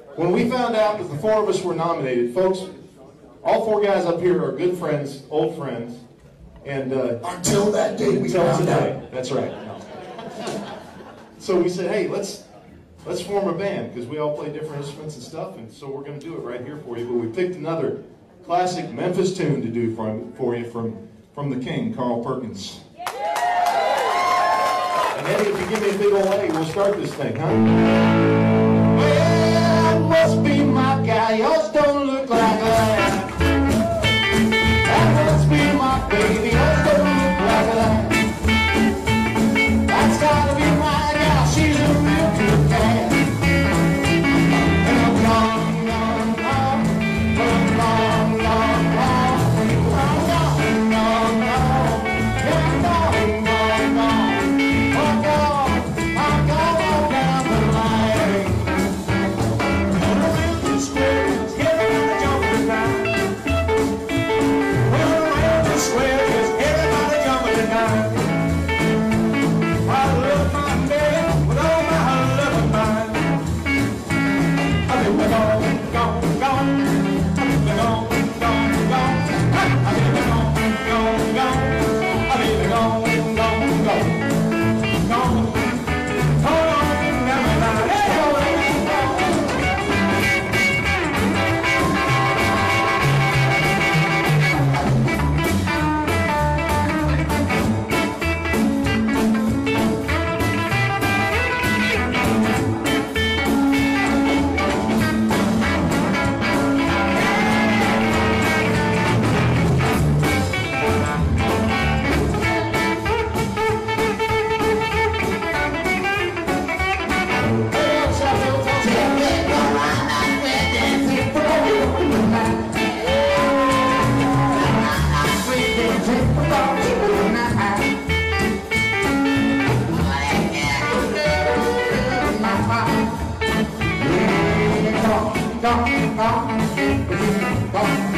When we found out that the four of us were nominated, folks, all four guys up here are good friends, old friends, and until that day we found out. That's right. So we said, hey, let's form a band, because we all play different instruments and stuff, and so we're going to do it right here for you. But we picked another classic Memphis tune to do for you from the king, Carl Perkins. And Eddie, if you give me a big old A, we'll start this thing, huh? Well, must be my guy, yours don't look like that. That must be my baby, yours don't look like that. That's gotta be my gal, she's a real good cat. And I'm gone, gone, gone, gone, gone, gone, gone, gone, gone, gone, gone, gone, gone, gone. Don't